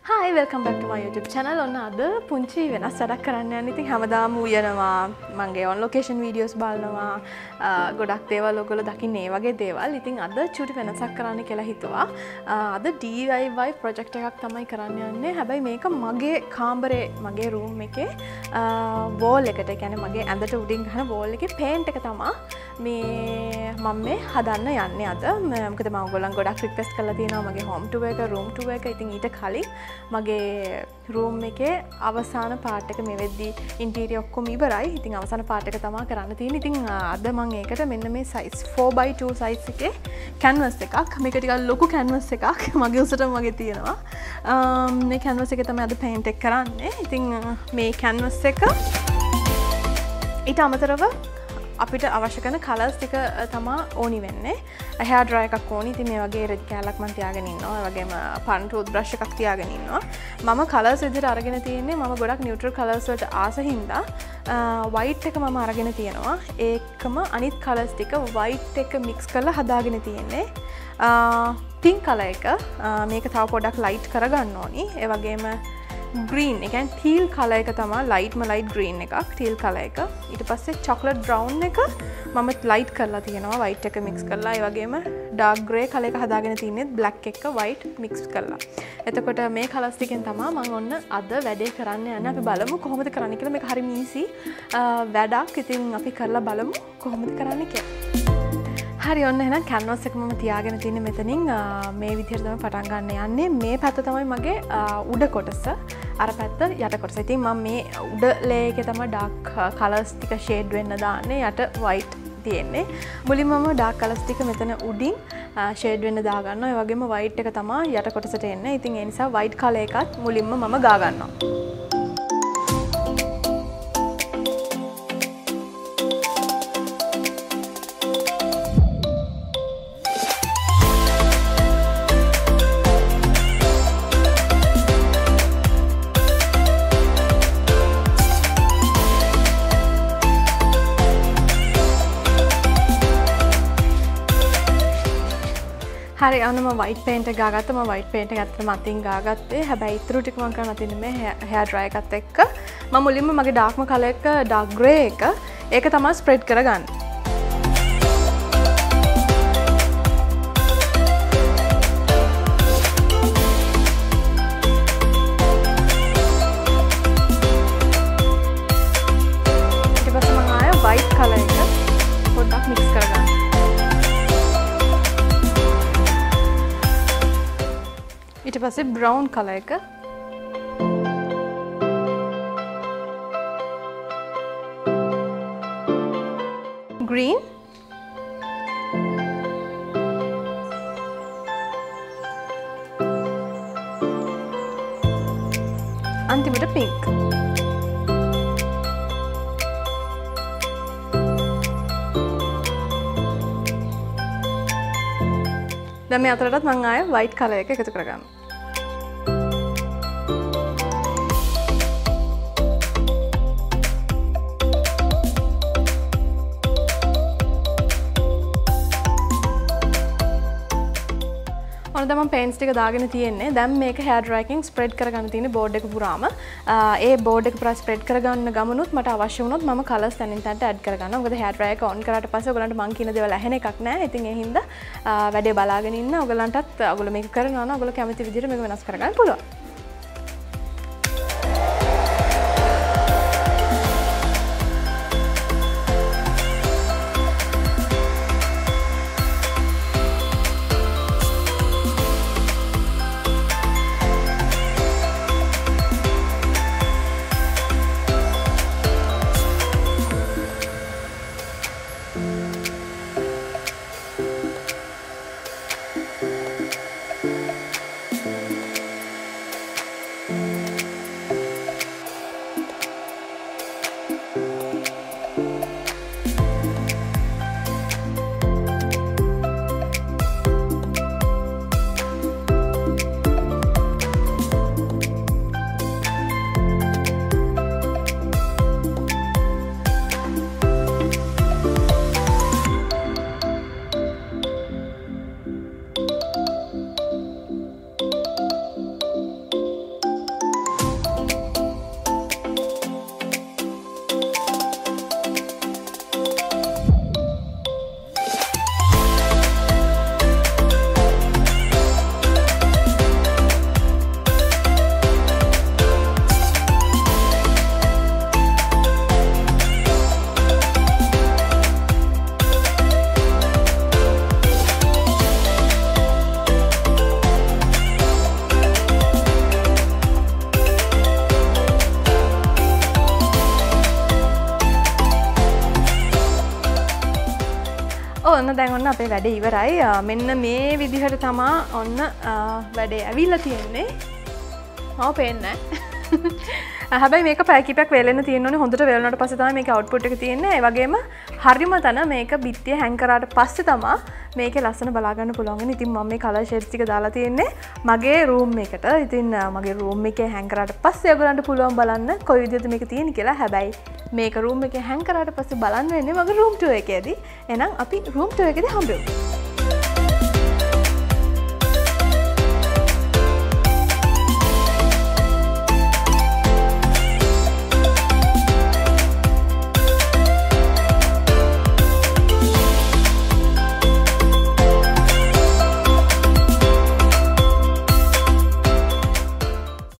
Hi, welcome back to my YouTube channel. ඔන්න අද පුංචි වෙනස් වැඩක් කරන්න යන්නේ. ඉතින් හැමදාම උයනවා, මගේ on location videos බලනවා, ගොඩක් දේවල් ඔයගොල්ලෝ දකින්නේ ඒ වගේ දේවල්. ඉතින් අද චූටි වෙනසක් කරන්න කියලා හිතුවා. අද DIY project එකක් තමයි කරන්න යන්නේ. හැබැයි මේක මගේ කාමරේ, මගේ room එකේ wall එකට, ඒ කියන්නේ මගේ ඇඳට උඩින් ගහන wall එකේ paint එක තමයි මේ මම මේ හදන්න යන්නේ අද. මොකද මම ඔයගොල්ලන් ගොඩක් request කරලා තියෙනවා මගේ home tour එක, room tour එක. ඉතින් ඊට කලින් මගේ room එකේ අවසාන part එක මේ වෙද්දී interior ඔක්කොම ඉවරයි. ඉතින් අවසාන part එක තමයි කරන්න තියෙන්නේ. ඉතින් අද මම ඒකට මෙන්න මේ size 4x2 size එකේ canvas එකක්. මේක ටිකක් ලොකු canvas එකක්. මගේ උසටම වගේ තියෙනවා. මේ canvas එකේ තමයි අද paint එක කරන්නේ. ඉතින් මේ canvas එක ඊට අමතරව අපිට අවශ්‍ය කරන කලර්ස් ටික තමයි ඕනි වෙන්නේ. hair dryer එකක් ඕනි. ඉතින් මේ වගේ රෙඩ් කැලක් මම තියාගෙන ඉන්නවා. ඒ වගේම pan tooth brush එකක් තියාගෙන ඉන්නවා. මම කලර්ස් විදිහට අරගෙන තියෙන්නේ මම ගොඩක් neutral colours වලට ආස හින්දා white එක මම අරගෙන තියෙනවා. ඒකම අනිත් colours ටික white එක mix කරලා හදාගෙන තියෙන්නේ. pink color එක මේක තව පොඩක් light කරගන්න ඕනි. ඒ වගේම green, එක teal color එක තමයි light green එකක්, teal color එක. ඊට පස්සේ chocolate brown එක මම light කරලා තියෙනවා white එක mix කරලා. ඒ වගේම dark grey color එක හදාගෙන තින්නේ black එක white mix කරලා. එතකොට මේ colors ටිකෙන් තමයි මම ඔන්න අද වැඩේ කරන්න යන්නේ. අපි බලමු කොහොමද කරන්න කියලා. මේක හරිම easy වැඩක්. ඉතින් අපි කරලා බලමු කොහොමද කරන්න කියලා. හරි, ඔන්න එහෙනම් canvas එක මම තියාගෙන තින්නේ මෙතනින්. මේ විදිහට තමයි පටන් ගන්න යන්නේ. මේ පැත්ත තමයි මගේ උඩ කොටස, අර පැත්ත යට කොටස. ඉතින් මම මේ උඩ layer එකේ තමයි dark colors ටික shade වෙන්න දාන්නේ. යට white තියෙන්නේ. මුලින්ම මම dark colors ටික මෙතන උඩින් shade වෙන්න දා ගන්නවා. ඒ වගේම white එක තමයි යට කොටසට එන්නේ. ඉතින් ඒ නිසා white color එකත් මුලින්ම මම ගා ගන්නවා. හරි, අන්න මම white paint එක ගාගත්තා. මම white paint එක ඇත්තටම අතින් ගාගත්තේ. හැබැයි ඉතුරු ටික මම කරන්න තින්නේ මේ hair dryer එකත් එක්ක. මම මුලින්ම මගේ darkම color එක, dark grey එක, ඒක තමයි spread කරගන්නේ. ඊට පස්සේ මම ආයෙ white color එක පොඩ්ඩක් mix කරගන්නවා. ඊට පස්සේ brown color එක, green, අන්තිමට pink. දැන් මේ අතරටත් මම ආයෙ white color එක එකතු කරගන්නවා. ඔන්න දැන් මම paints ටික දාගෙන තියෙන්නේ. දැන් මේක hair dryer එකෙන් spread කරගන්න තියෙන්නේ board එක පුරාම. ඒ board එක පුරා spread කරගන්න ගමනුත් මට අවශ්‍ය වුණොත් මම colours තනින් තනට add කරගන්නවා. මොකද hair dryer එක on කරාට පස්සේ ඔයගලන්ට මං කියන දේවල් ඇහෙන එකක් නෑ. ඉතින් ඒ හින්දා වැඩේ බලාගෙන ඉන්න. ඔයගලන්ටත් ඔයගොල්ලෝ මේක කරනවා නම් ඔයගොල්ලෝ කැමති විදිහට මේක වෙනස් කරගන්න පුළුවන්. ඔන්න දැන් ඔන්න අපේ වැඩේ ඉවරයි. මෙන්න මේ විදිහට තමා ඔන්න වැඩේ ඇවිල්ලා තියෙන්නේ. මම පේන්නේ නැහැ. හැබැයි මේක පැය කිහිපයක් වෙලෙන්න තියෙනෝනේ. හොඳට වෙලුණාට පස්සේ තමයි මේකේ අවුට්පුට් එක තියෙන්නේ. ඒ වගේම හරිම තන මේක බිත්තිය හැං කරාට පස්සේ තමයි මේකේ ලස්සන බලා ගන්න පුළුවන් වෙන්නේ. ඉතින් මම මේ කලර් ෂේඩ්ස් ටික දාලා තියෙන්නේ මගේ රූම් එකට. ඉතින් මගේ රූම් එකේ හැං කරාට පස්සේ ඔයගලන්ට පුළුවන් බලන්න කොයි විදිහද මේක තියෙන්නේ කියලා. හැබැයි මේක රූම් එකේ හැං කරාට පස්සේ බලන්න වෙන්නේ මගේ රූම් ටූර් එකේදී. එහෙනම් අපි රූම් ටූර් එකේදී හම්බෙමු.